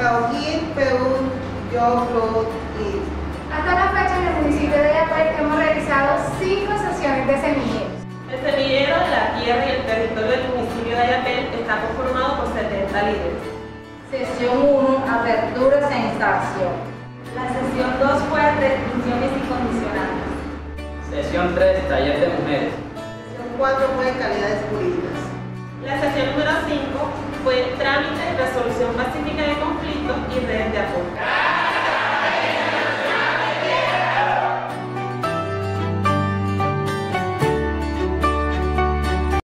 Cauquín, Perú, Yoclo y... Hasta la fecha en el municipio de Ayapel hemos realizado 5 sesiones de semilleros. El semillero, la tierra y el territorio del municipio de Ayapel está conformado por 70 líderes. Sesión 1, aperturas e instalación. La sesión 2 fue restricciones y condicionantes. Sesión 3, taller de mujeres. Sesión 4 fue calidades jurídicas. La sesión número 5 fue trámite, resolución pacífica de conflictos y redes de apoyo.